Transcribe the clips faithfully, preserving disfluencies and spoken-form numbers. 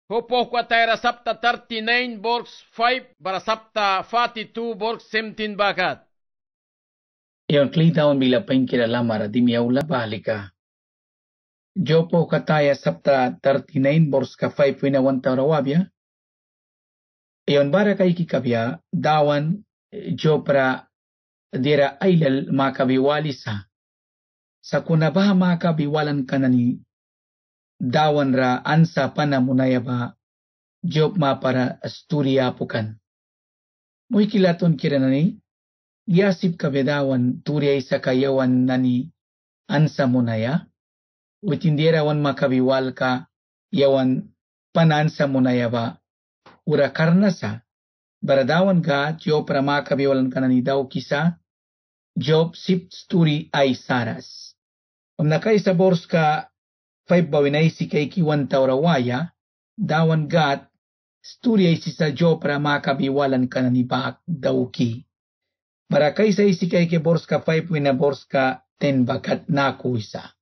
Hupo kwa tayra sapta thirty-nine borgs five bara sapta forty-two borgs seventeen bakat. Iyon klitaon bila pengkilala dimyaula balika. Jopo kataya sapta thirty-nine borgs ka five wina one taurawabya. Iyon bara kay kikabya dawan jopra dira ailal makabiwalisa. Sa kunabaha makabiwalan kanani dawan ra ansa panamunaya ba job ma para asturia pukan. Muy kilaton kiranani yasip kabedawan turiya isa kayawan nani ansa munaya witindira wan makabiwal ka yawan panansa munaya ba ura karnasa baradawan ga job ra makabiwalan kanani daw kisa job sip sturi ay saras. Umnakay sa borska five bawinay si kay kiwan taurawaya, dawan gat, sturi si sa jopra makabiwalan ka na ni baak dawki. Barakay sa isi kay ke borska five wina borska ten bakat naku isa.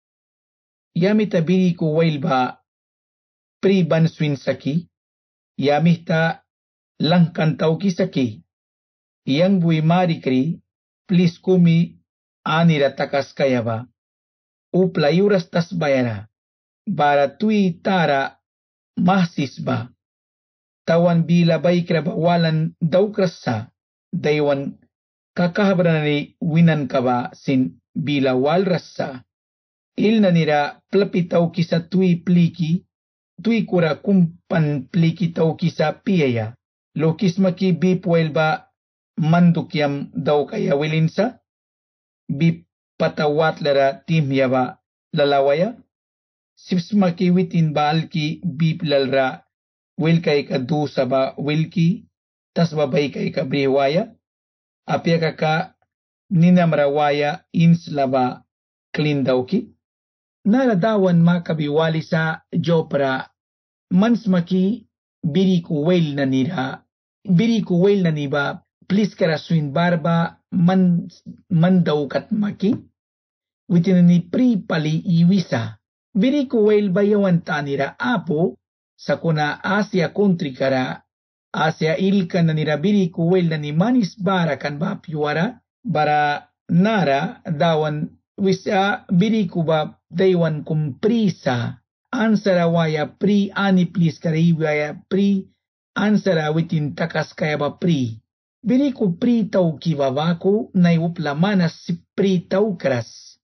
Yami tabiri ko wail ba pri banswin saki, yami ta langkan tauki saki, iyang buwi marikri, please kumi anira takas kaya ba. Uplayuras tas bayara, bara tui tara mahsisba, tawan bila baikra bawalan daw krasa, daywan kakahabranani winan kaba sin bila wal rasa, il na nira plapitaw kisa tui pliki, tui kura kumpan pliki taw kisa piyaya, lokis maki bipwel ba mandukyam daw kaya wilinsa, bip patawat lara tim yaba lalawaya sipsmaki witin baalki bip lalra wilkay ka dusa ba wilki tas babay kay ka briwaya apya kaka ninamrawaya inslaba klindawki naradawan makabiwali sa jopra mansmaki biriku wail na nira biriku wail na niba please karaswin barba man mandaw katmaki witin ni pri pali iwisa biri ko wail bayawan tanira apo sa kuna Asia country kara Asia ilkan na nira biri ko wail na ni manis bara kan ba piwara bara nara dawan wisa biri ko ba daywan kumprisa ansara waya pri ani please kariwaya pri ansara witin takas kaya ba pri biri ko pri taw kibabako na iuplamanas si pri taw kras.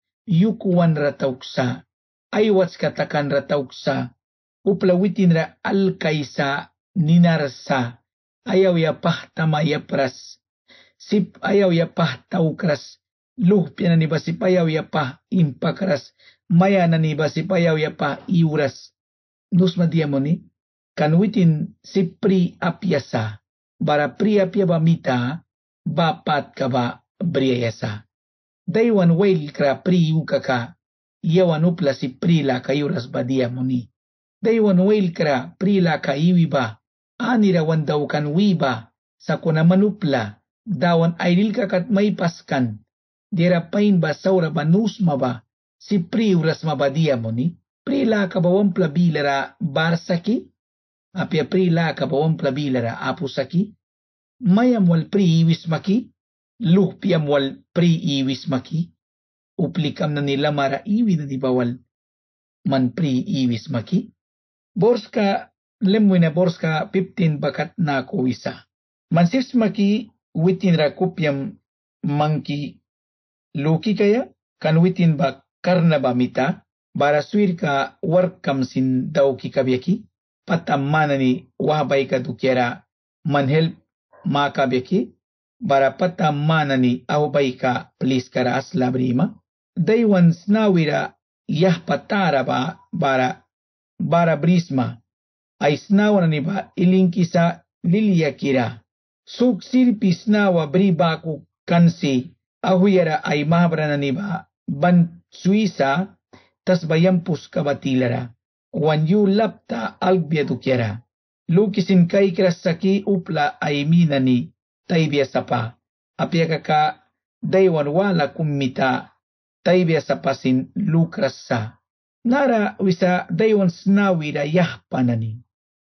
Yukuan ratauksa, aywats katakan ratauksa, uplawitin ra alkaysa ninarsa, ayaw yapah tamayapras, sip ayaw yapah taukras, luhpya na niba sip ayaw yapah impakras, maya na niba sip ayaw yapah iuras. Nus madiamoni, kanwitin si pri apyasa, bara priya piya bamita bapat ka ba briyayasa. Daywan wail kra pri ukaka yawan upla si prila kayuras badia muni. Daywan wail kra prila kaiwi ba anirawan daw kan wiba sa kuna manupla dawan aidil kakat may paskan dira pain ba saura banus maba si pri uras mabadia muni. Prila kabawang plabilara barsaki apya prila kabawang plabilara apusaki mayam wal pri iwis maki luhpiam wal pri iwis maki uplikam na nila mara iwi na dibawal man pri iwis maki borska lemwe na borska fifteen bakat na ko isa man sis maki witin ra kupyam mangki luki kaya kan witin ba karna ba mita bara swir ka warkam sin daw ki kabyaki patamana ni wabay ka dukyara manhelp makabyaki bara patamana ni awbay ka please kara asla brima daywan snawira yah patara ba bara bara brisma ay snawa ni ba ilinkisa lilyakira suk sirpi snawa bribaku kansi ahuyara ay mahabra na ni ba ban suisa tas bayampus kabatilara wan yu lapta albia dukyara lukisin kay krasaki upla ay minani taibya sapa apya kaka daywan wala kummita taibya sapasin lukrasa Nara wisa daywan snawira yahpanani.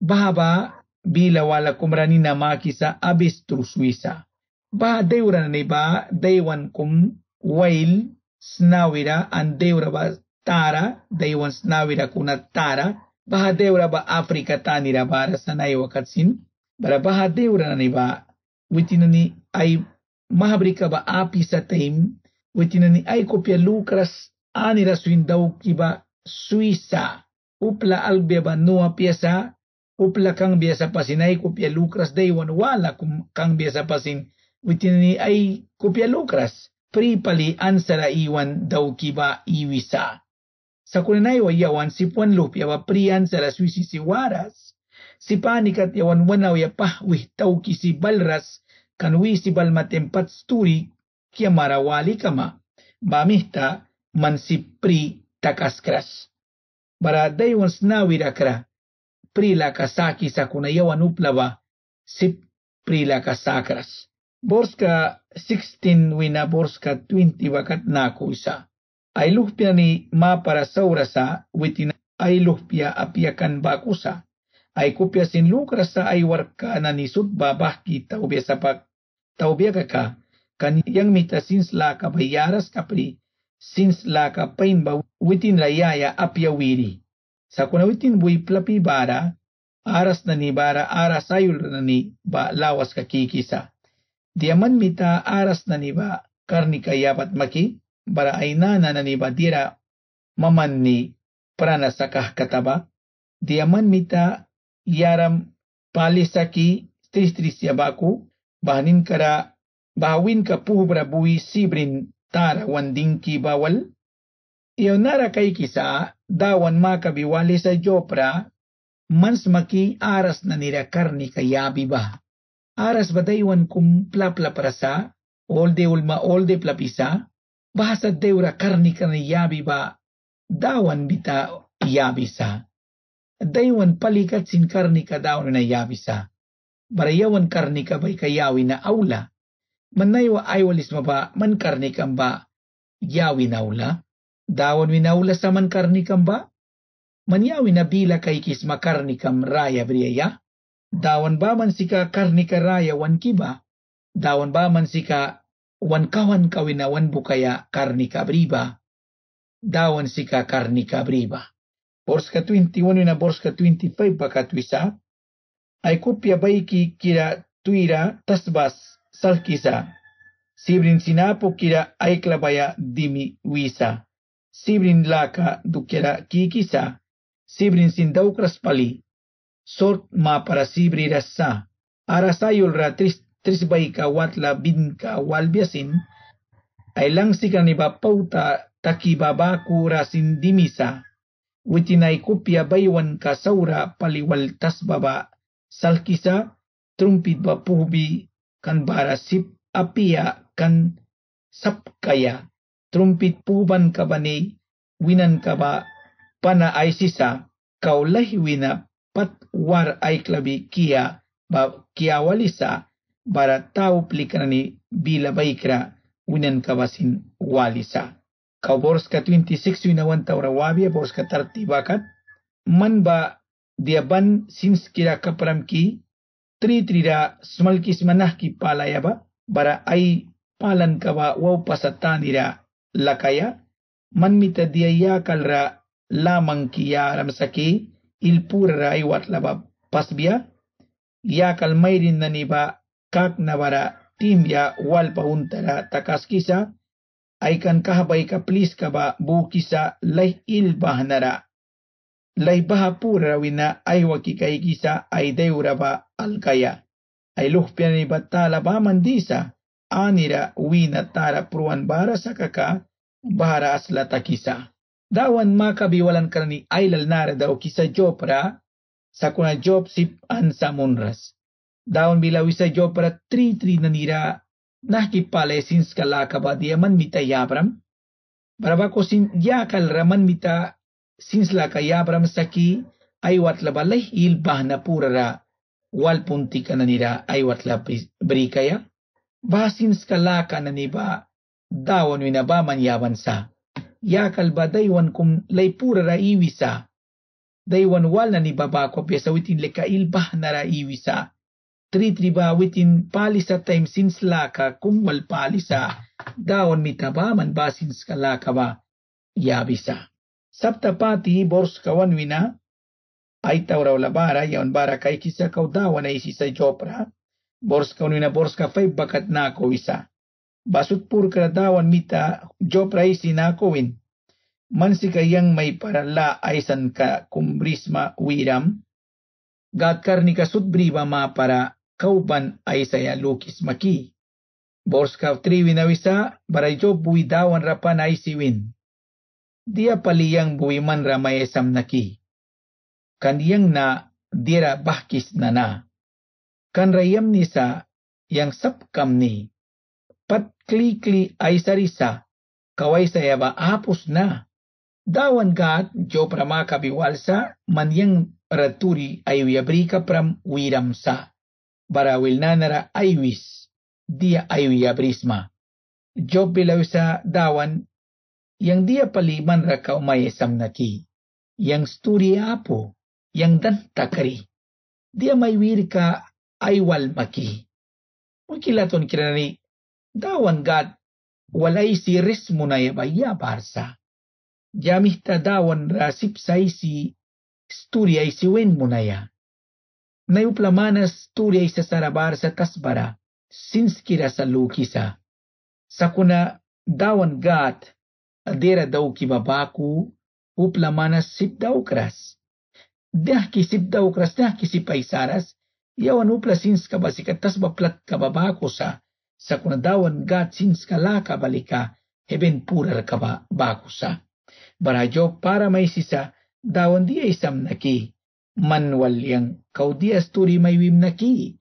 Bahaba bila wala kumrani na makisa abistrus wisa. Ba dayura ni ba daywan kum wail snawira an dayura ba tara daywan snawira kuna tara. Baha dayura ba Afrika tanira bara sanay wakatsin. Bara baha dayura ni ba witinani ay mahabrika ba api sa taim witinani ay kopya Lucas anira suindaw kiba Suisa upla albia ba nua piasa upla kang biasa pasin ay kopya Lucas daywan wala kum kang biasa pasin witinani ay kopya Lucas pripali ansara iwan daw kiba iwisa sa kunanay wayawan si Puan Lupia ba pri ansara suisi si waras si panikat yawan wanaw ya pahwih taw ki si balras kanwi si balmatempat sturi kia marawali kama bamihta man si pri takaskras. Bara daywan snawira kra prila kasaki sa kunayawan uplaba si prila kasakras. Borska sixteen wina borska twenty wakat nako isa. Ay luhpia ni ma para saurasa witin ay luhpia apiakan bakusa. Ay kupya sin lukrasa ay warka na nisut babahki taubya sapak taubya kaka kan yang mita sins la kabayaras kapri sins la kapain ba witin rayaya apya wiri. Sa kuna witin buy plapi bara aras na ni bara aras ayul na ni ba lawas kakikisa. Diaman mita aras na ni ba karni kayapat maki bara ay nana na ni ba dira maman ni prana sakah kataba. Diaman mita yaram palisaki tris-tris yabaku bahanin kara bahawin ka puhubra buwi sibrin tara wandingki bawal. Iyo nara kay kisa dawan makabiwali sa Jopra mans maki aras na nira karni kayabi ba. Aras ba daywan kum plapla prasa olde ulma olde plapisa bahasa deura karni kanayabi ba dawan bita yabisa. Daywan palikat sin karni ka dawan na yabisa. Barayawan karni ka bay kayawi na aula. Manaywa aywalis maba man karni kamba yawi na aula. Dawan winaula sa man karni kamba. Manyawi na bila kay kis makarni kam raya briyaya. Dawan ba man sika karni ka raya wan kiba. Dawan ba man sika wan kawan kawina wan bukaya karni ka briba. Dawan sika karni ka briba. Borska twenty-one na borska twenty-five bakatwisa. Ay kupya bayki kira tuira tasbas salkisa. Sibrin sinapo kira ay klabaya dimi wisa. Sibrin laka dukira kikisa. Sibrin sindaw kraspali. Sort ma para sibri rasa. Arasayol ra tris, tris bayka watla binka walbiasin. Ay lang sika ni bapauta takibabaku rasin dimisa. Witinay kupya baywan ka saura paliwal tasbaba. Salkisa trumpit ba puhubi kan bara sip apia kan sapkaya. Trumpit puban ka ba ni winan ka ba pana ay sisa kaulahi wina pat war ay klabi kia ba kia walisa bara tau plikra ni bila baikra winan ka basin walisa. Kau borska twenty-six wina wan taura wabia borska thirty bakat man ba dia ban sins kira kapramki tri trira smalkis manahki palaya ba bara ay palan ka ba waw pasatanira lakaya man mita dia yakalra lamang kiya ramsaki ilpura ay watlaba pasbia yakal mayrin na niba kak na bara timya walpa untara takaskisa ay kan kahabay ka please ka ba bukisa lay ilbahanara lay bahapura wina ay wakikay kisa ay deura ba alkaya ay luhpya ni batala ba mandisa anira wina tara pruan bara sa kaka bara asla takisa. Dawan makabiwalan karani ailal nara daw kisa Jopra sa kuna job sip an sa munras. Dawan bilawi sa Jopra tri tri nanira nakipale sins kalaka ba diaman mita yabram. Barabako sin yakal raman mita sins laka yabram saki ay watla balay ilbah na purara wal punti ka nanira ay watla brikaya. Basins kalaka naniba dawan winabaman yaban sa. yakal ba daywan kum lay pura ra iwisa. Daywan wal na ni babako piyasa witin lekail bah na ra iwisa. Tri triba witin palisa time since laka kum wal palisa. Dawan mitabaman ba since kalaka ba yabisa. Saptapati bors kawan wina. Ay tawraw labara yaon bara kay kisa kaw dawan ay si sa Jopra. Bors kawan wina bors ka five bakat na ako isa. Basut pur karadawan mita Jopra isi na akowin. Man si kayang may parala aysan ka kumbrisma wiram. Gat karni kasut briba ma para kauban ay saya lukis maki. Bors ka triwi na wisa baray Job buwi dawan rapan ay siwin. Dia paliyang buwi man ramay esam naki. Kaniyang na dira bahkis na na. Kan rayam ni sa yang sapkam ni. Pat kli-kli ay sarisa, kaway saya ba apos na. Dawan gat, Jopra makabiwalsa, manyang raturi ay wiyabrika pram wiramsa. Barawil na nara aywis, dia ay wiyabrisma. Job bilaw sa dawan, yang dia paliman ra kaumayesam naki. Yang sturi apo, yang dantakari. Dia may wirika aywal maki. Mungkilaton kirani, dawan gat walay si rismo na yabaya barsa. Jamih ta dawan rasip say si sturi ay siwen mo na ya. Nayuplamanas sturi ay sa sarabar sa tasbara sinskira sa lukisa. Sakuna dawan gat adera daw kibabaku uplamanas sip daw kras. Dah kisip daw kras dah kisipay saras yawan upla sins kabasikat tasbaplat kababako sa sa kunadawan gat sins kalaka balika heben purar kaba bakusa. Barajo para may sisa dawan dia isam naki manwal yang kau dia sturi may wim naki.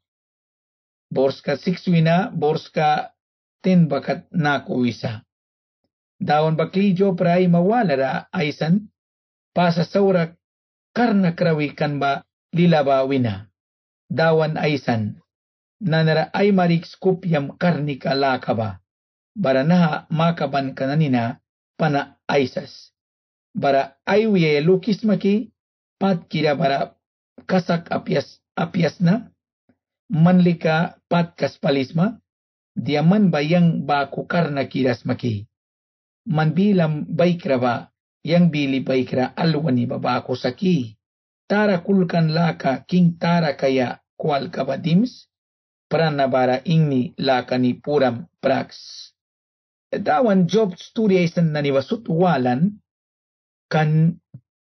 Borska six wina borska ten bakat nako isa. Dawan bakli jo pray mawalara aisan pasa saura karna krawi kan ba lilaba wina. Dawan aisan nanara ay marik skupyam karni kalaka ba. Bara naha makaban kananina pana aisas. Bara ay wiye lukis maki pat kira bara kasak apias apias na. Manlika pat kaspalisma. Diaman bayang baku karna kiras maki. Manbilam baikra ba yang bili baikra alwani babako saki. Tara kulkan laka king tara kaya kwal kabadims. Pranabara ingni lakani puram prax. Dawan Job sturi isan naniwasut walan kan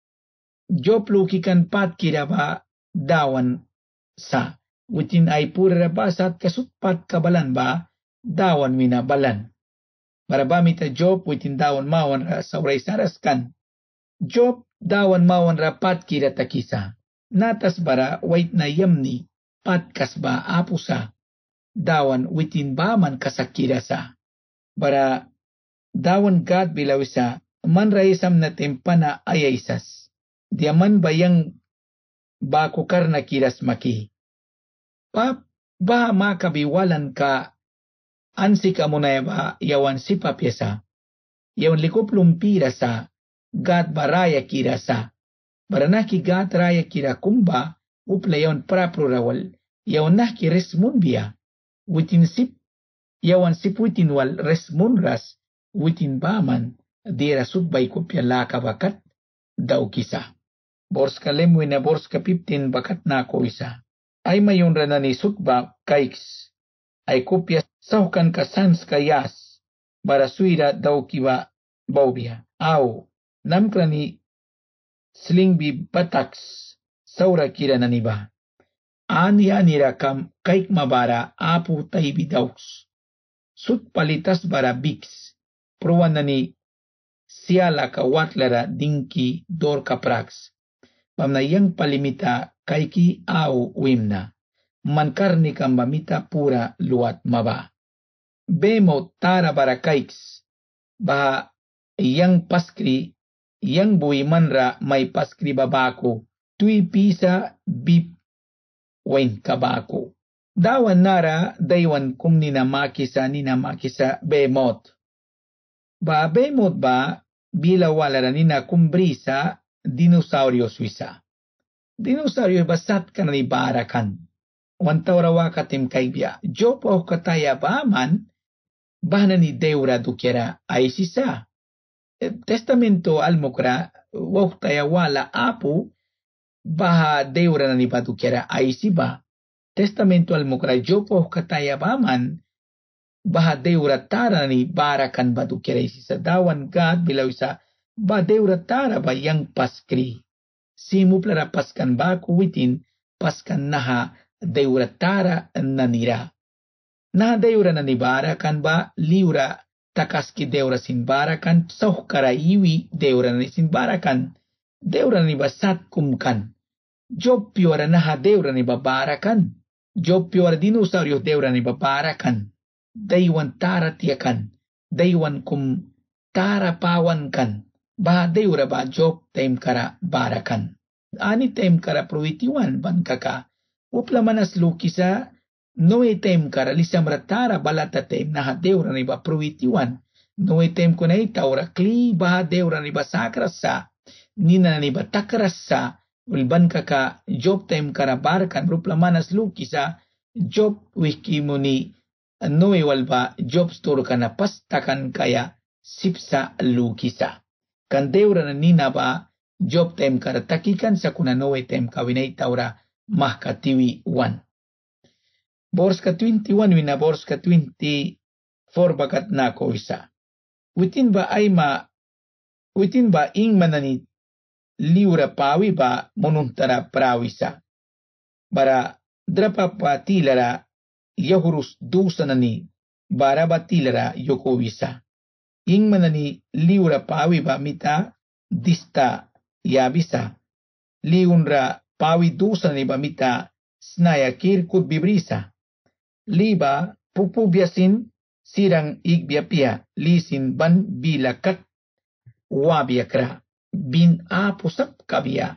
Job luki kan pat kiraba dawan sa witin ay pura basat kasut pat kabalan ba dawan minabalan. Marabami ta Job witin dawan mawan ra sauray saras kan. Job dawan mawan ra pat kira takisa. Natas bara wait na yamni pat kasba apusa dawan witin baman kasakirasa. Bara dawan gat bilawisa man raisam na tempana ayaisas. Diaman bayang bako karna kiras maki. Pa ba makabiwalan ka ansi ka muna ba yawan si papyasa. Yawan likop lumpira sa gat baraya kirasa. Baranaki gat raya kira kumba upla yawan praprorawal. Yawan naki resmun biya. Witin sip yawan sip witin wal resmun ras witin baman dira subbay kopya laka bakat daw kisa. Borska lemwe na borska fifteen bakat na ko isa. Ay mayon rana ni sutba kaiks. Ay kopya sahukan ka sans kayas. Barasuira daw kiba baubia. Aw namkra ni slingbi bataks saura kira na niba. Ani anira kam kaik mabara apu taibi dauks. Sut palitas bara biks. Pruwan na ni siala ka watlara dingki dor ka prax. Pamnayang palimita kaiki au wimna. Mankarni kambamita pura luat maba. Bemo tara bara kaiks. Baha yang paskri yang bui manra may paskri babako. Tui pisa bip wain kabako. Dawan nara daywan kum nina makisa nina makisa bemot. Ba bemot ba bila wala ranina kumbrisa dinosaurios wisa. Dinosaurios basat kan ni barakan. Wantawrawa katim kaibya. Jopo kataya baman bahna ni deura dukera ay sisa. Testamento almokra waktaya wala apu baha deura na ni badukera ay siba. Testamento almokra jopo kataya baman baha deura tara ni barakan badukera ay sisa. Dawan God bilaw isa ba deura tara ba yang paskri. Simu plara paskan ba kuwitin paskan naha deura tara nanira. Na deura na ni barakan ba liura takaski deura sin barakan sauh kara iwi deura na sin barakan deura ni basat kumkan job piora naha deura ni babarakan job piora dinosaurio deura ni babarakan daywan tara tiakan daywan kum tara pawan kan ba deura ba job time kara barakan ani time kara pruitiwan ban kaka upla manas lukisa Noe tem kara lisam ratara balata tem naha deura ni ba pruitiwan. Noe tem kunay taura kli baha deura ni ba sakrasa. Nina ni ba takrasa. Ulban kaka job tem kara barakan rupla manas lukisa. Job wiki muni noe walba job store kana pastakan kaya sipsa lukisa. Kan deura na nina ba job tem kara takikan sa kuna noe tem kawinay taura mahkatiwi wan. Bors ka twenty-one wina bors ka twenty-four bakat na ko isa. Witin ba ay ma, witin ba ing manani liura pawi ba monuntara prawisa. Bara drapa pa tilara yahurus dusanani bara ba tilara yoko wisa. Ing manani liura pawi ba mita dista yabisa. Liunra pawi dusanani ba mita snaya kirkut bibrisa. Liba pupubyasin sirang igbyapya lisin ban bilakat wabyakra bin apusap kabya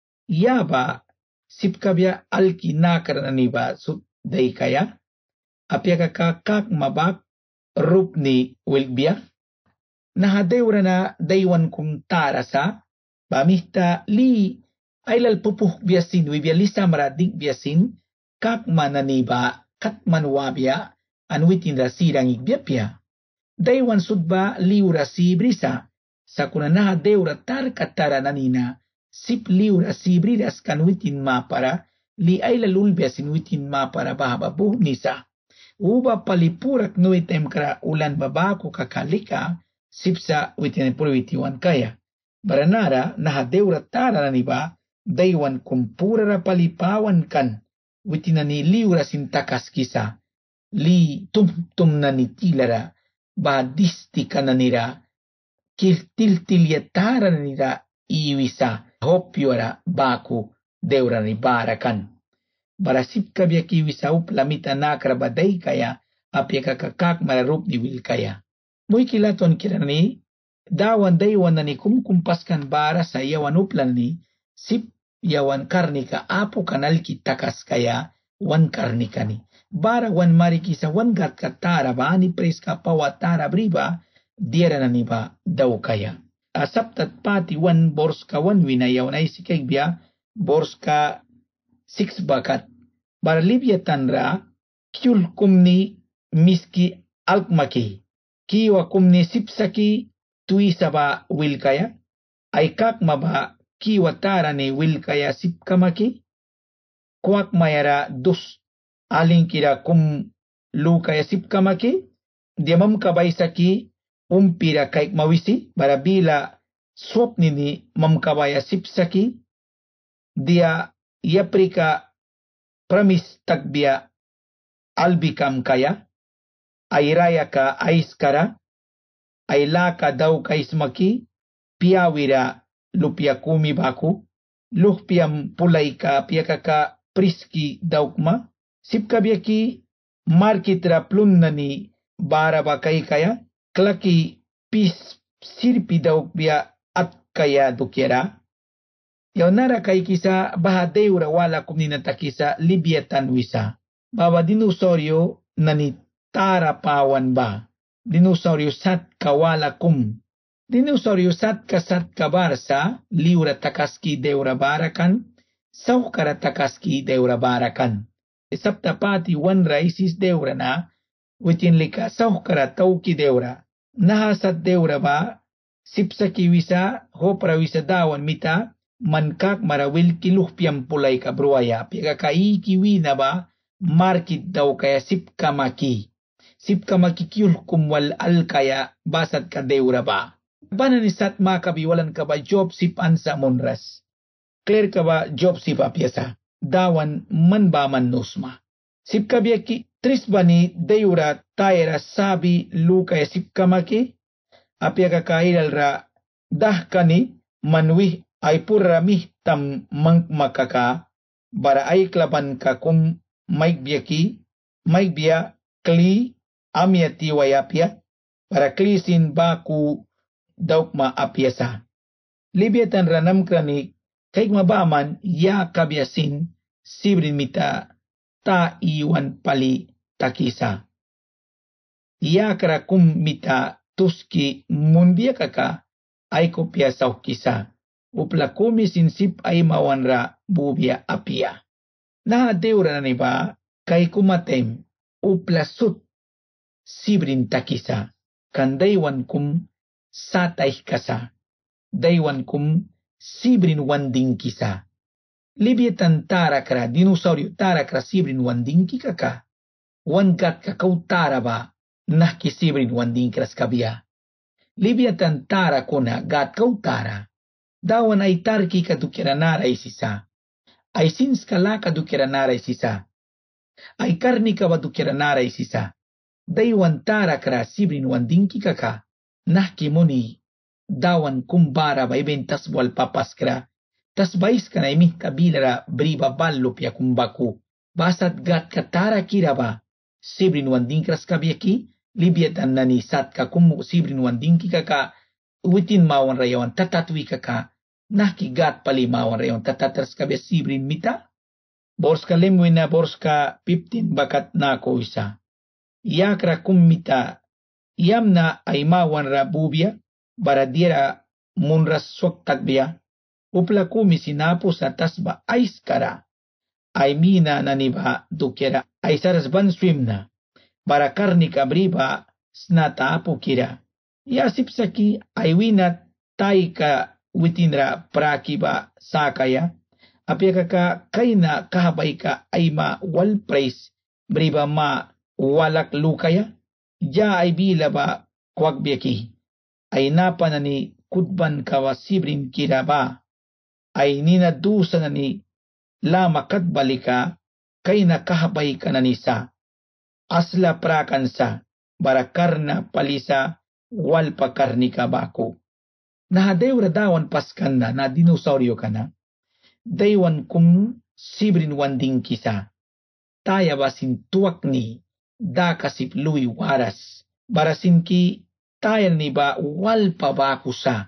yaba sipkabya alki nakaraniba sudday kaya apya kakak mabak rupni wilbya nahadewra na daywan kum tarasa bamihta li ailal pupubyasin wibyalisamra digbyasin kak mananiba katman wabya anwitin ra sirang igbyapya. Daywan sudba liura si brisa. Sa kunanaha deura tar katara nanina sip liura si bridas kanwitin mapara li ay lalulbya sinwitin mapara bahaba buhnisa. Uba palipurak nuitem kara ulan babako kakalika sipsa witin purwitiwan kaya. Baranara naha deura tara naniba daywan kumpura palipawan kan. Witinani liura sintakas kisa li tum-tum na ni tilara ba disti kananira kiltil-tilyatara nira iwisa hopyora baku deura ni barakan. Barasip kabya kiwisa uplamita nakra baday kaya apya kakakak mararup ni wil kaya. Muy kilaton kirani dawan daywan na ni kumkumpaskan bara sa yawan uplan ni sip yawan karnika apo kanal kitakas kaya wan karnika ni. Bara wan mariki sa wan gat katara ba ni preska pawatara briba diera na niba daw kaya. Asaptat pati wan borska wan winayaw na isikagbiya borska six bakat. Bara libya tanra kyul kumni miski alkmaki. Kiwa kumni sipsaki tuisa ba wil kaya. Ay kak maba kiwa tara ni wil kaya sipkamaki kuak mayara dus aling kira kum lu kaya sipkamaki diamam kabaysaki umpira kaik mawisi barabila swap nini mamkabaya sipsaki dia yaprika pramis tagbia albikam kaya ayraya ka aiskara aylaka daw kaismaki piawira lupia kumi baku, luhpiam pulay ka piakaka priski daukma, sipkabyaki markitra plunna ni bara bakay kaya, klaki pis sirpi daukbya at kaya dukyera. Yawnara kay kisa bahadeura wala kumninatakisa libyatan wisa. Baba dinosaurio na ni tara pawan ba, dinosaurio sat kawala kum, Dinosaurio sat ka sat ka barsa, liura takaski deura barakan, saukara takaski deura barakan. Saptapati wan raisis deura na, witin lika saukara tauki deura. Nahasat deura ba, sipsaki wisa, hopra wisa dawan mita, mankak marawil kiluh piam pulay ka bruaya, pika kai kiwi na ba, markit daw kaya sipkamaki. Sipkamaki kiyul kumwal al kaya basat ka deura ba. Banan isat makabiwalan ka ba job sip ansa monras. Clear ka ba job sip apyasa. Dawan man ba man nusma. Sip kabyaki tris bani deura taera sabi luka ya sip kamaki. Apya ka kairal ra dah kani manwih ay pura mih tam mang makaka. Bara ay klaban ka kum maik byaki. Maik bya kli amya tiwayapya. Para klisin baku daukma apyasa. Libyatan ranam krani kaik mabaman ya kabyasin sibrin mita ta iwan pali takisa. Ya karakum mita tuski mundia kaka ay kopya sa kisa. Upla komisin sip ay mawanra bubya apya. Na deura na ba kay kumatem upla sut sibrin takisa. Kandaywan kum satay kasa, daywan kum sibrin wanding kisa. Libyatan tara kara, dinosaurio tara kara sibrin wanding kikaka. Wangat kakau tara ba, nah ki sibrin wanding kras kabia. Libyatan tara kuna gat kau tara. Dawan ay tarki kadukira nara isisa. Ay sins kala kadukira nara isisa. Ay karni kabadukira nara isisa. Daywan tara kara sibrin wanding kikaka. Nah kimuni dawan kumbara ba iben taswal papaskra tasbais kana imi kabilara briba ballo pia kumbaku basat gat katara kiraba sibrin wanding kras kabiaki libyatan nani sat ka kum sibrin wanding kika witin mawan rayawan tatatwi kaka nah ki gat pali mawan rayawan tatatras kabya sibrin mita borska lemwina borska fifteen bakat na ko isa yakra kum mita yamna ay mawan ra bubya baradiera munras swaktak biya upla kumi sinapo sa tasba aiskara ay mina naniba dukera ay sarasban swim na bara karni kabriba snata apo kira yasip saki ay winat tay ka witinra prakiba sakaya apya ka kaina kahabay ka ay ma wal praise briba ma walak lukaya ja ay bila ba kwagbyaki ay napa na ni kudban kawa sibrin kiraba ay ninadusa na ni lama kadbalika kay nakahabay ka na nisa asla prakansa barakarna palisa walpa karni kabako nahadewra dawan paskan na na dinosaurio ka na daywan kum sibrin wanding kisa taya basin tuwak ni da kasip lui waras barasin ki tayan ni ba wal pabakusa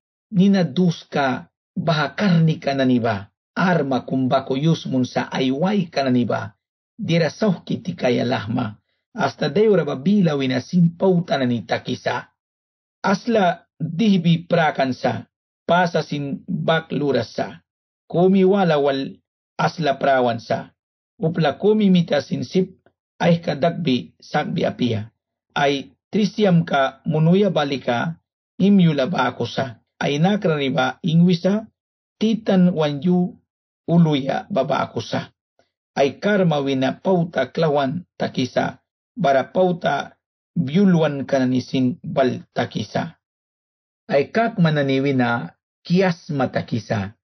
nina duska bahakarni ka na ni ba arma kumbako yusmun sa ayway ka na ni ba dira sauki ti kaya lahma hasta deura ba bilawin na sinpauta na ni takisa asla dihbi prakansa pasa sin baklurasa kumi wala wal asla prawansa upla kumi mita sin sip ay kadagbi sagbi apia ay trisyam ka munuya balika imyula bakusa ay nakraniba ingwisa titan wanyu uluya babakusa ay karma wina pauta klawan takisa bara pauta byulwan kananisin bal takisa ay kak mananiwina kias matakisa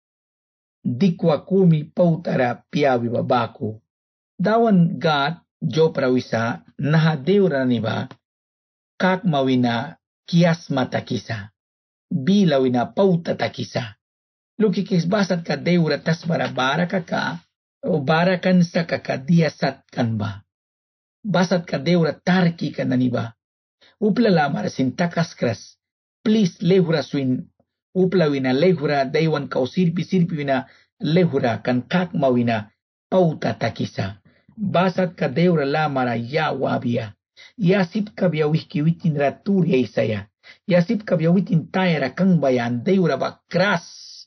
dikwa kumi pautara piawi babaku dawan gat jo prawisa nahadeura niba kak mawina kias matakisa bilawina pauta takisa lukikis basat ka deura tas barabara kaka o barakan sa kakadiyasat kan ba basat ka deura tarki ka naniba upla lamar sintakas kras please lehura swin upla wina lehura daywan kau sirpi sirpi wina lehura kan kak mawina pauta takisa basat ka deura lamara ya wabia ya sip ka biya wiki witin raturia isaya Yasip kabyawitin tayra kang bayan dayura ba kras.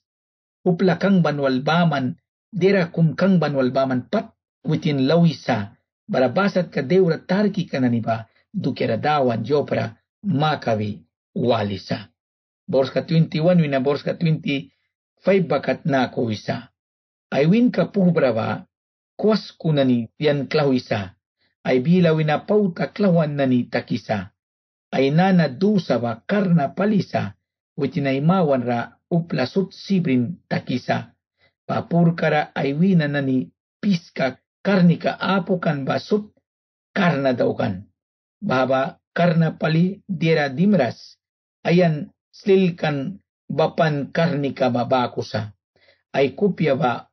Upla kang banwalbaman dira kum kang banwalbaman pat witin lawisa. Barabasat ka dayura tarki kananiba dukera dawan jopra makawi walisa. Borska twenty-one wina borska twenty-five bakat na ko isa. Ay win ka pubrava kwas kunani yan klawisa. Ay bilawin na pauta klawan nani takisa. Ay nana dusa ba karna palisa. Witinaimawan ra uplasut sibrin takisa. Papurkara ay wina nani piska karnika apukan basut karna daukan. Baba karna pali dira dimras. Ayan slilkan bapan karnika babakusa. Ay kupya ba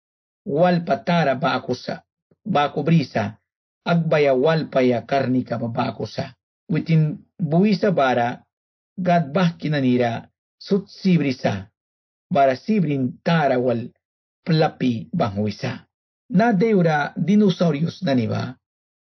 wal patara bakusa. Baku brisa. Agbaya walpaya karnika babakusa. Witin buwisa bara gadbah kinanira sut sibrisa. Bara sibrin tara wal plapi bangwisa. Na deura dinosaurios naniba.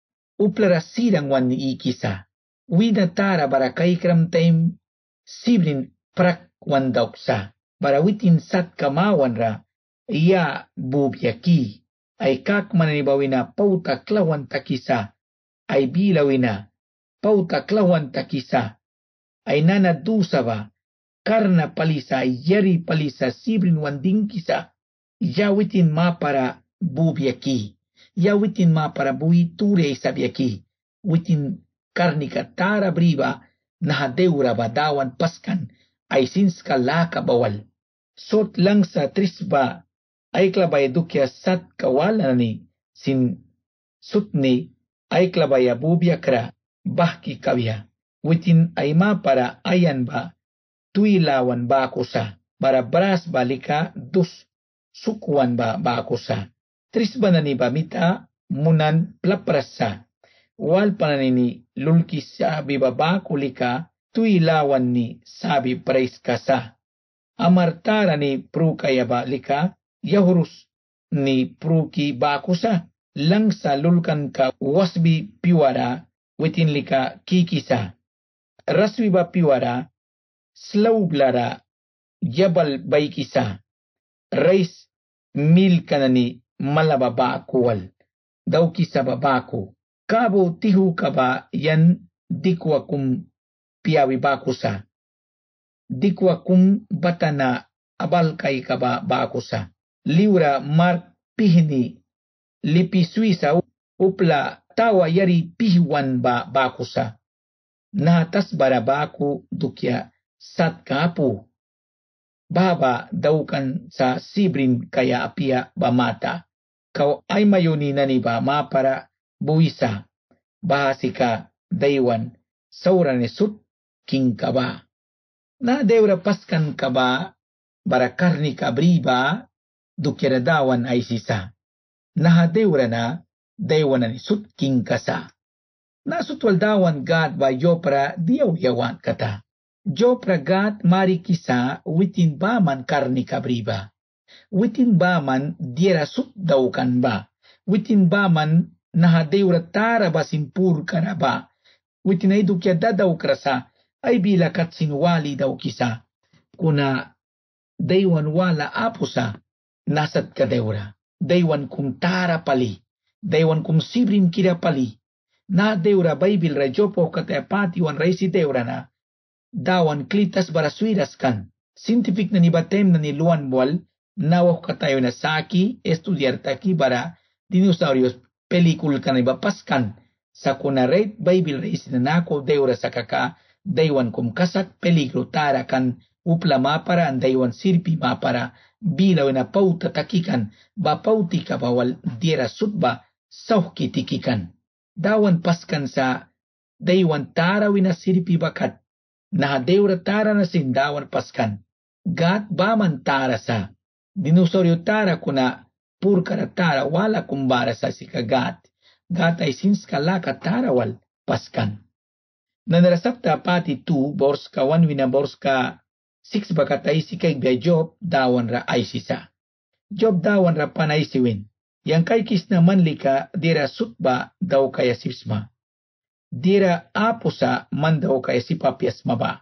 Uplara sirang wan ni ikisa. Wina tara bara kaikram taim sibrin prak wan dauksa. Bara witin sat kamawan ra iya bubyaki. Ay kakmananibawina pauta klawan takisa. Ay bilawina pauta klawan takisa. Ay nanadusa ba karna palisa yari palisa sibrin wanding kisa. Yawitin ma para bubyaki. Yawitin ma para buhi ture sabyaki. Witin karnika tara briba nahadeura badawan paskan ay sinska laka bawal. Sot lang sa trisba ay klabay dukya sat kawala ni sin sutni ay klabaya bubyakra bahki kawya. Witin ay ma para ayan ba tuilawan ba ako sa para bras balika dus sukwan ba ba ako sa. Tris ba na ni bamita munan plaprasa. Wal pa na ni lulkis sabi babakulika tuilawan ni sabi prais kasa. Amartara ni prukaya ba lika yahurus ni pruki bakusa. Lang sa lulkan ka wasbi piwara witin lika kikisa. Raswi ba piwara slawblara jabal baykisa. Rais mil kanani malababa kuwal. Daw kisa babako. Kabo tihu kaba yan dikwa kum piyawi bakusa. Dikwa kum batana abal kay kaba bakusa. Liura mark pihni lipi Suisa upla tawa yari pihiwan ba bakusa. Natas barabako dukya sat kapu. Baba daukan sa sibrin kaya apia bamata. Kau ay mayuni na ni ba mapara buwisa. Bahasika daywan saura ni sut king kaba. Na deura paskan kaba barakarni kabriba dukya dawan ay sisa. Nahadeura na daywan ni sut king kasa. Nasutwal dawan gad ba yopra diyaw yawan kata. Jopra gat mari kisa witin baman karni kabriba. Witin baman dira sut daw kan ba. Witin baman nahadeura tara ba simpur karaba. Witin ay dukya dadaw krasa ay bilakat sinwali daw kisa. Kuna daywan wala apusa nasat kadeura. Daywan kum tara pali. Daywan kum sibrin kira pali. Na deura Bible rajopo katayapati wan raisi deura na. Dawan klitas baraswiras kan. Scientific na ni batem na ni Luan Bual, nawak katayo na saki, estudyar taki bara dinosaurios pelikul kan iba paskan. Sa kuna rate Bible race na nako deura sa kaka, daywan kum kasak peligro tara kan upla mapara ang daywan sirpi mapara, bilaw na pauta takikan, ba pauti ka bawal dira sutba sauh kitikikan. Dawan paskan sa daywan tara wina sirpi bakat. Nahadeura tara na sindawan paskan. Gat baman tara sa. Dinosaurio tara kuna purkara tara wala kumbara sa sikagat. Gat ay sinskalaka tara wal paskan. Nanarasapta pati tu borska wan wina borska six bakat ay sikay biya Job dawan ra ay sisa. Job dawan ra panay siwin. Yang kay kis na manlika dira sutba daw kaya sipsma. Dira apusa man daw kaya si papias maba.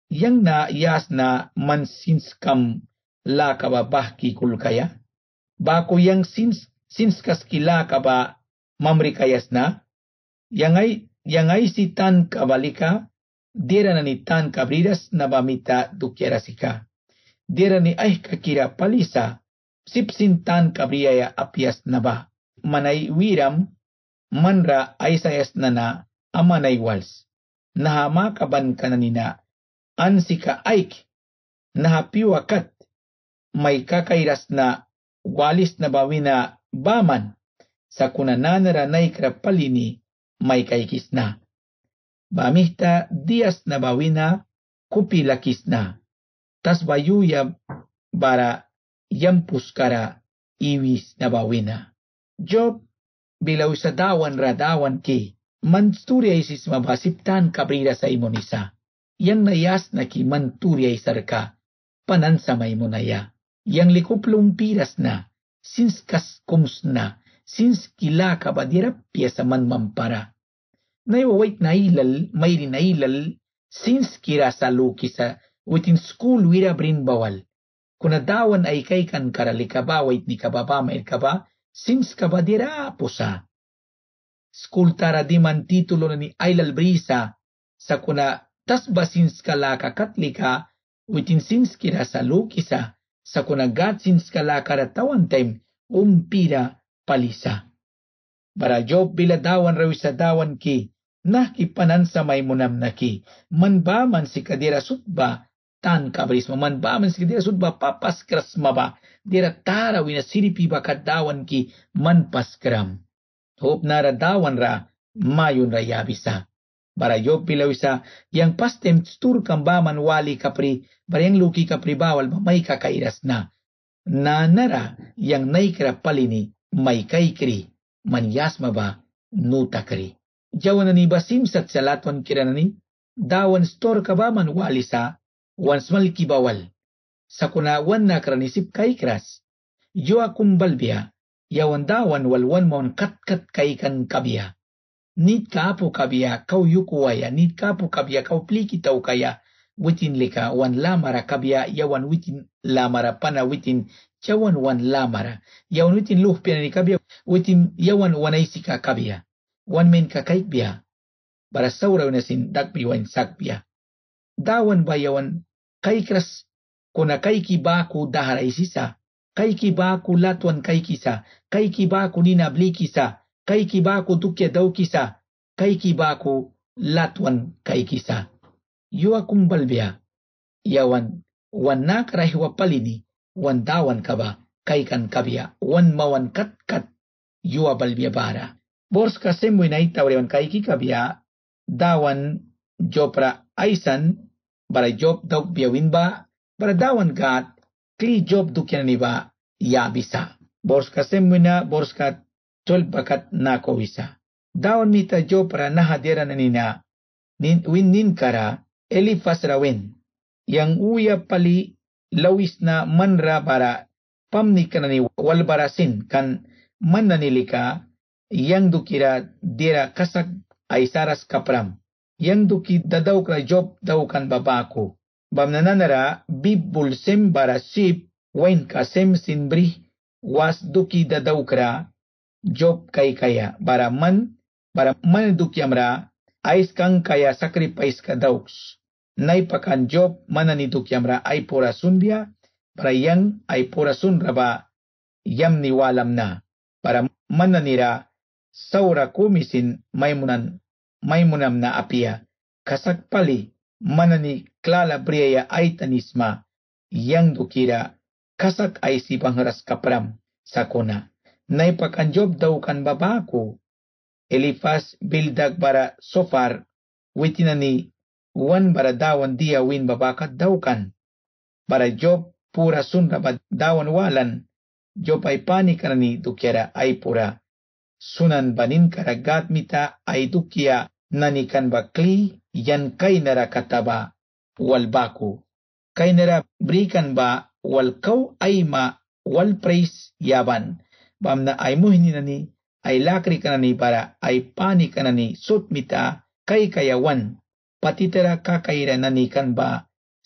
yang na yas na man sinskam la kaba bahki kul kaya bako yang sins sinskas kila kaba mamri kayas na yang ay yang ay si tan kabalika dira na ni tan kabridas na bamita dukyara sika dira ni ay kakira palisa sipsin tan kabriyaya apias na ba manay wiram manra ay sayas na na amanay wals nahama kaban kananina ansika aik nahapiwakat may kakairas na walis na bawina baman sa kunananara na ikrapalini may kaikis na bamihta dias na bawina kupilakis na tas bayuya bara yampus kara iwis na bawina Job bilaw sa dawan radawan ki manturya isis mabasiptan kabrira sa imonisa yang nayas na ki manturya isarka panansamay mo naya yang likuplong piras na sinskas kums na sins kila kabadirap piyasa man mampara naywawait na ilal may rinailal sins kira sa lukisa within school wira brin bawal kunadawan ay kay kan karali kabawait ni kababa mail kaba sins kabadira pusa school tara di man titulo na ni ailal brisa sa kuna tasba sins kala kakatlika within sins kira sa lukisa sa kuna gat sins kala karatawan time umpira palisa bara Job bila dawan rawi sa dawan ki nakipanan sa may munam naki man ba man si kadira sutba tan kabris man ba man si kadira sutba papaskras maba dira tara wina siripi bakat dawan ki man paskram hop nara dawan ra mayon ra yabisa bara Job bila wisa yang pastem stur kambaman wali kapri bara yang luki kapri bawal may kakairas na nanara yang naikra palini may kaikri man yasma ba nutakri jawan ni basim sat salatwan kiranani dawan store ka ba man walisa wan smalki bawal sakuna wan na kranisip kaikras yo akum balbia yawan dawan walwan mon kat kat kaikan kabia nit kapo kabia kau yukuwaya nit kapo kabia kau pliki tau kaya witin lika wan lamara kabia yawan witin lamara pana witin jawan wan lamara yawan witin luh pinani kabia witin yawan wanaisika kabia wan men kakaik biya bara sauraw na sin dakbi wan sakbiya dawan ba yawan kaikras kuna kaiki baku dahara isisa kaiki baku latwan kaikisa kaiki baku nina blikisa kaiki baku dukya daukisa kaiki baku latwan kaikisa yuwa kumbal biya yawan wan nakrahwa palini wan dawan kaba kaikan kabia wan mawan kat kat yuwa balbiya bara Bors kasemwe na itawrewan kaiki kabia dawan Jopra aisan bara Job dauk biawin ba bara dawan gat kli Job dukyan ni ba yabisa bors kasemwe na bors kat tol bakat nako wisa dawan mita Jopra nahadera na nina nin win nin kara Elifas rawin yang uya pali lawis na manra bara pamnikan ni walbarasin kan mananilika yang dukira dira kasak ay saras kapram yang duki dadaw kra Job daw kan babako bamnananara bibul sem bara sip wain kasem sinbri was duki dadaw kra Job kay kaya bara man bara man duki amra ais kang kaya sacrifice ka dawks nay pakan Job manani duki amra ay pora sunbia para yang ay pora sunra ba yam niwalam na para mananira saura kumisin maymunan maymunam na apia kasak pali manani klala briya ay tanisma yang dukira kasak ay si pangharas kapram sakuna naipakan Job daw kan babako Elifas bildag bara sofar witinani wan bara dawan dia win babakat daw kan bara Job pura sunra ba dawan walan Job ay panikanani dukira ay pura sunan banin karagat mita ay dukya nanikan bakli yan kay nara kataba wal baku kay nara brikan ba wal kaw ay ma wal praise yaban bam na ay muhini nani ay lakri kanani para ay pani kanani sut mita kay kayawan patitera kakaira nanikan ba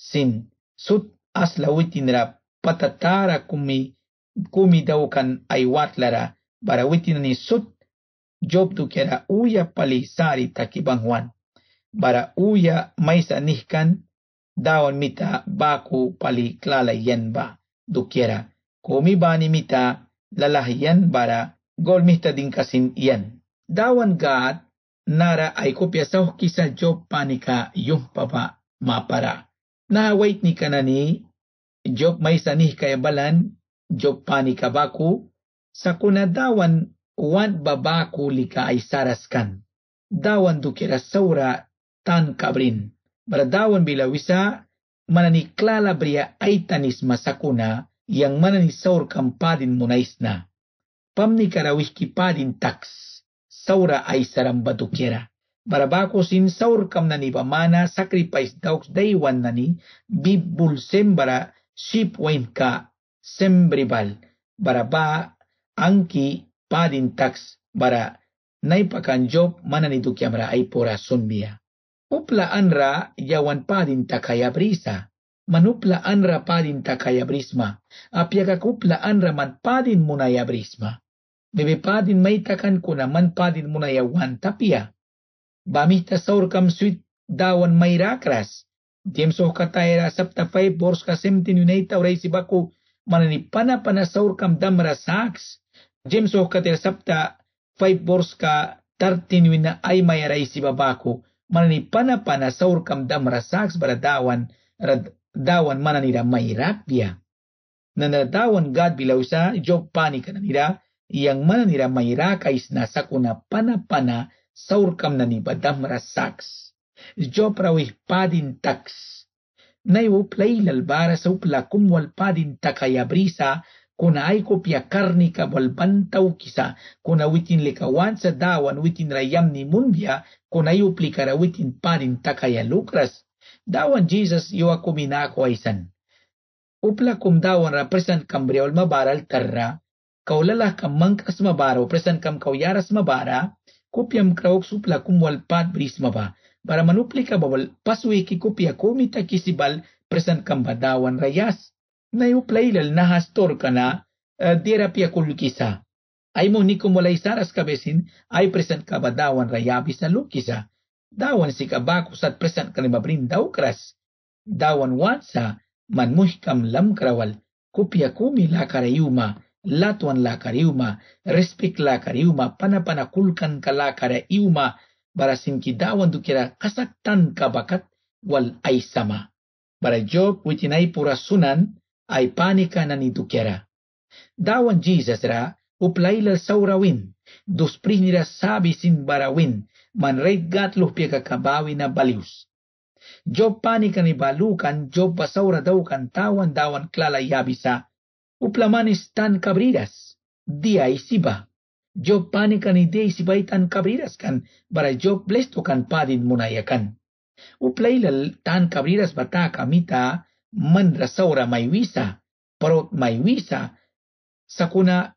sin sut asla witinra patatara kumi kumi daw kan ay watlara bara witinani sut Job dukera uya pali sari takibangwan bara uya maisa nihkan dawan mita baku pali klalayan ba dukera kumi bani mita lalahiyan bara gol mita din kasin iyan dawan gat nara ay kopya sa kisa Job panika yung papa mapara na wait ni kanani Job maisa nih kaya balan Job panika baku sakuna dawan wan babaku lika ay saraskan dawan dukera saura tan kabrin bara dawan bila wisa manani klala bria ay tanis masakuna yang manani saur kampadin munais na pamni karawih kipadin tax saura ay saramba dukera bara bako sin saur kam nani pamana sacrifice dauks daywan nani bibul sembara ship wain ka sembribal bara ba angki padin tax bara naipakan Job manani dukyamra ay pora sunbia upla anra yawan padin takaya brisa manupla anra padin takaya brisma apyaga kupla anra man padin munaya brisma bebe padin may takan kuna man padin munaya wan tapia bamita saur kam sweet dawan may rakras James o katayra sapta five bors ka semtin unay tauray si baku manani pana pana saur kam damra saks James o katayra sapta five bors ka thirteen wina ay mayaray si babako manani pana pana saur kam damra saks baradawan rad dawan mananira may rapya nanadawan God bilaw sa Job panika nanira yang mananira may rakais na sakuna pana pana saur kam nani badamra saks Job rawih padin tax naiwo play lalbara sa upla kumwal padin takaya brisa kuna ay kopya karni ka balbantaw kisa kuna witin likawan sa dawan witin rayam ni munbya kuna ay uplikara witin padin takaya lukras dawan Jesus yuwa kuminako aysan upla kum dawan represent kam briol mabaral tarra kaulalah kam mangkas mabaro present kam kauyaras mabara kupyam kraok supla kumwal pad bris maba para manupli ka bawal paswi ki kupya kumita kisibal present kam badawan rayas na yuplailal na hastor ka na uh, dira pia kulkisa ay mo ni kumulay saras kabesin ay present ka badawan rayabi sa lukisa dawan si kabako sat present ka ni mabrin daw kras dawan wansa manmuh kam lam krawal kupya kumi la karayuma latwan la karayuma respect la karayuma panapanakulkan ka la karayuma bara simki dawan dukira kasaktan kabakat wal ay sama bara Job witinay pura sunan ay panika na ni dukera dawan Jesus ra uplayla saurawin duspri nira sabi sin barawin man red gatluh pia kakabawi na balius Job panika ni balukan Job basaura daw kan tawan dawan klala yabisa uplamanis tan kabridas diay siba Job panika ni diay sibay tan kabridas kan bara Job blesto kan padin munayakan uplaylal tan kabridas bata kamita man rasaura may wisa parot may wisa sakuna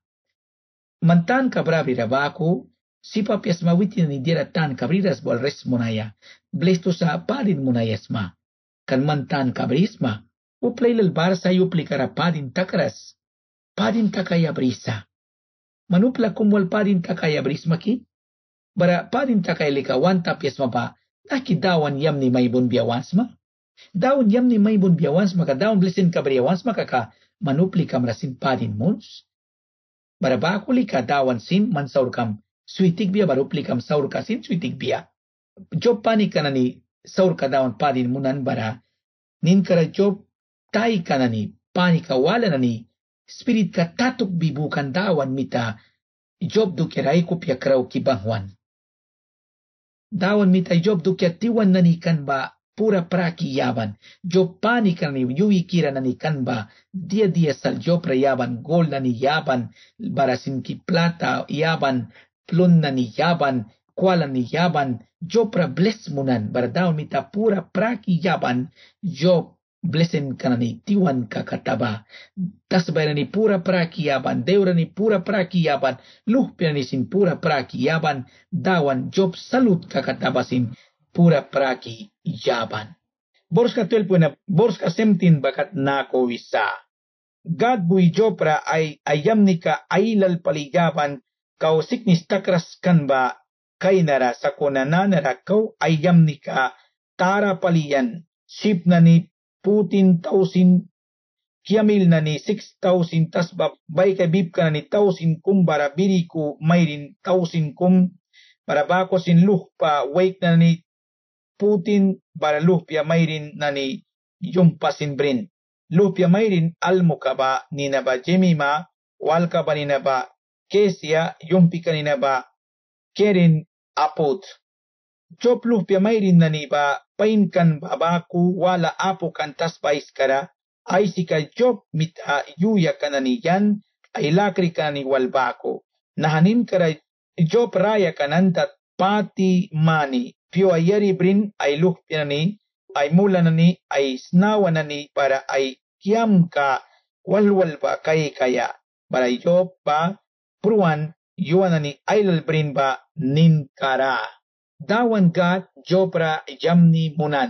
mantan kabrabi rabako si papias mawitin ni dira tan kabridas bol res munaya blesto sa padin munayasma kan mantan kabrisma uplaylal bar sa uplikara padin takras padin takaya brisa manupla kumwal padin takaya brisma ki bara padin takaya likawan tapias mapa nakidawan yam ni may bun biyawansma daun yam ni may bun biawans maka daun blisin ka biawans maka ka manupli kam rasin padin mons barabakuli ka dawan sin man saur kam suitig biya barupli kam saur ka sin suitig biya Job pani kanani saur ka dawan padin munan bara nin kara Job tai kanani pani ka wala nani spirit ka tatuk bibukan dawan mita Job dukiray kupya kraw kibangwan dawan mita Job dukya tiwan nani kan ba pura praki yaban Job pani kanani yuwi kira nani kan ba dia dia sal Job yaban gol nani yaban barasin ki plata yaban plun nani yaban kwala ni yaban Job ra bless munan bardawn mita pura praki yaban Job blessing kanani tiwan kakataba tas bayrani pura praki yaban deurani pura praki yaban luh pirani sin pura praki yaban dawan Job salut kakatabasin pura praki yaban Bors ka twelve na, bors ka seventeen bakat nako wisa. God bui Jopra ay ayam ni ka ailal paligaban kau siknis takras kan ba kay nara sa kunananara kau ayam ni ka tara palian sip na ni Putin tausin kiamil na ni six thousand tasbab bay kay bib ka na ni tausin kum bara biriku mayrin tausin kum para bako sin luh pa wake na ni Putin bara luh pia mayrin na ni yumpasin brin. Lupia mayrin almo ka ba ni na ba Jemima wal ka ba ni na ba Kesia yumpi ka ni na ba Kerin apot. Job lupia mayrin na ni ba pain kan babaku wala apo kan tasbais kara ay si ka Job mita yuya ka na ni yan ay lakri ka ni walbako. Nahanin kara Job raya kanantat pati mani pio ayari brin ay lupia na ni ay mula na ni, ay snawa na ni, para ay kiam ka, walwal ba kay kaya, para Job ba, pruan, yuwa na ni, ay lalbrin ba, ninkara. Dawan gat, Jopra, jamni munan.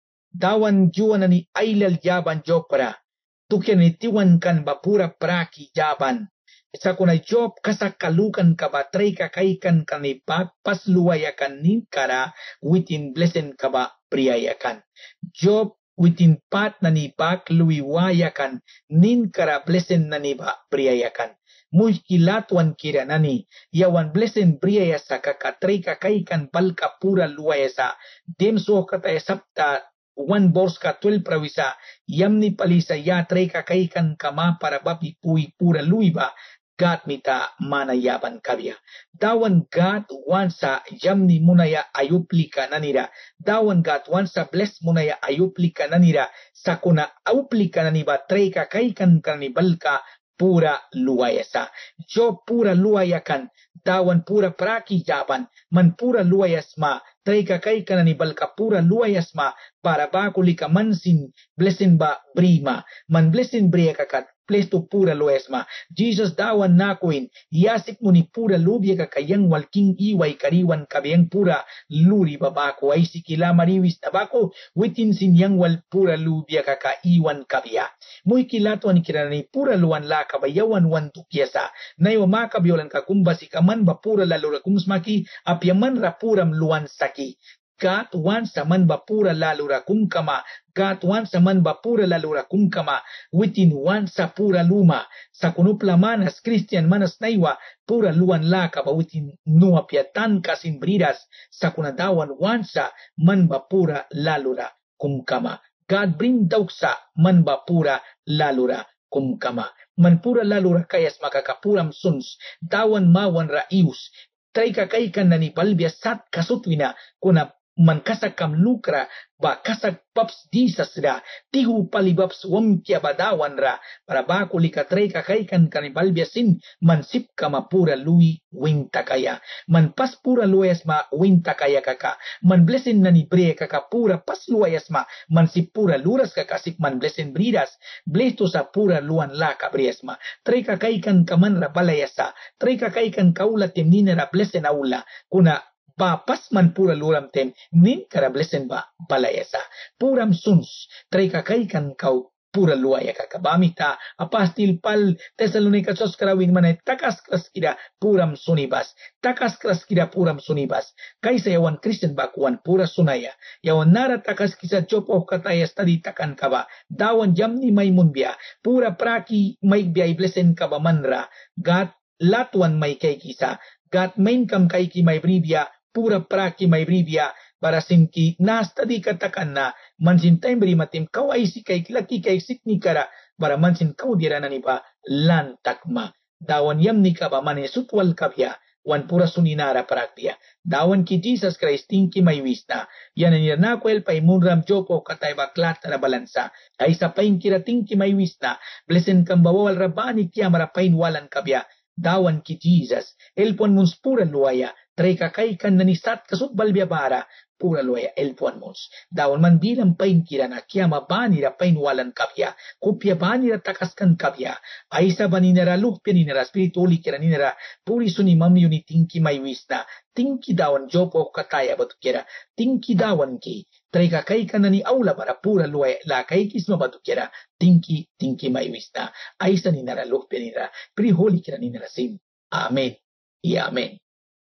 Dawan yuwa na ni, ay laljaban Jopra. Tukyan ni tiwan kan ba, pura praki jaban. Sa kunay Job, kasakalukan ka ba, tray kakaikan ka ni pasluwayakan ninkara, within blessing ka ba, priyayakan. Job within pat na ni pak luwiwayakan ninkara blessing na ni ba priyayakan. Muy kilatuan kira na ni yawan blessing priyayasa kakatray kakaikan balka pura luwayasa dem so katay sapta one bors ka twelve prawisa yam ni palisa ya tray kakaikan kama para babi puy pura luiba gat mita manayaban kabya. Dawan gat wansa yamni munaya ayuplika nanira. Dawan gat wansa bless munaya ayuplika nanira. Sakuna auplika naniba tray kakaikan kanibalka pura luwayasa. Jo pura luwayakan. Dawan pura praki jaban. Man pura luwayas ma. Tray kakaikan nanibalka pura luwayas ma. Para bakulika mansin blessing ba brima. Man blessing bria kakat. Place to pura luesma. Jesus dawan nakuin. Yasik mo ni pura lubya kakayang walking iway kariwan kabiyang pura luri babako. Ay sikila mariwis tabako. Witin sinyang wal pura lubya kakaiwan kabiya. Muy kilato ni kirani pura luwan la kabayawan wan tukyasa. Nayo makabyolan kakumbasi kaman ba pura lalura kumsmaki. Apyaman ra puram luwan saki. Gat wan saman bapura lalura kumkama. Gat wan saman bapura lalura kumkama. Witin wan sa pura luma. Sa kunupla manas Christian manas naiwa. Pura luan laka ba witin nuwa piatan kasimbridas. Sa kunadawan wan sa man bapura lalura kumkama. God bring dauksa man bapura lalura kumkama. Man pura lalura kayas makakapuram suns. Dawan mawan raius. Tray kakaikan na ni palbya sat kasutwina kuna man kasakam lukra ba kasak paps disas ra tihu palibaps wamkya badawan ra para bako likatray kakaikan kanibalbya sin man sip kama pura lui winta kaya man pas pura luayas ma winta kaya kaka man blessing na ni bre kaka pura pas luayas ma man sip pura luras kaka sip man blessing bridas blesto sa pura luan la kabrias ma tray kakaikan kaman ra balayasa tray kakaikan kaula temnina ra blessing aula kuna papas man pura luram tem nin kara blessing ba balayasa puram suns tray kakaikan kau pura luaya kakabamita apastil pal Tesalonika sos karawin manay takas kras kira puram sunibas takas kras kira puram sunibas kaysa yawan Christian bakuan pura sunaya yawan nara takas kisa chopo kataya stadi takan kaba dawan jamni may munbya pura praki may biyay blessing kaba manra gat latuan may kay kisa gat main kam kay ki may bribya pura praki may bribya para sinki nasta di katakan na mansin time beri matim kau ay si kay laki kay sikni kara para mansin kau dira na nipa lantakma dawan yam ni ka ba mane sutwal kabya wan pura suninara praktiya dawan ki Jesus Christ tingki may wisna yan ni na kwel pay munram jopo katay baklat na balansa ay sa pain kira tingki may wisna blessing kam bawal rabani kya marapain walan kabya dawan ki Jesus elpon muns pura luaya tray kakaikan na ni sat kasut balbyabara pura luaya elpon muns dawan man bilang pain kira na kya mabani ra pain walan kapya kupya bani ra takaskan kapya ay sa baninara lupya ninara spirituali kira ninara puri suni mamyo ni tingki may wisna tingki dawan jopo kataya batu kira tingki dawan ki trika kai kanani aula bara pura luai la kai kisma batu kira tingki tingki mai wista aisa ni nara luk penira pri holi kira ni nara sim amen ya amen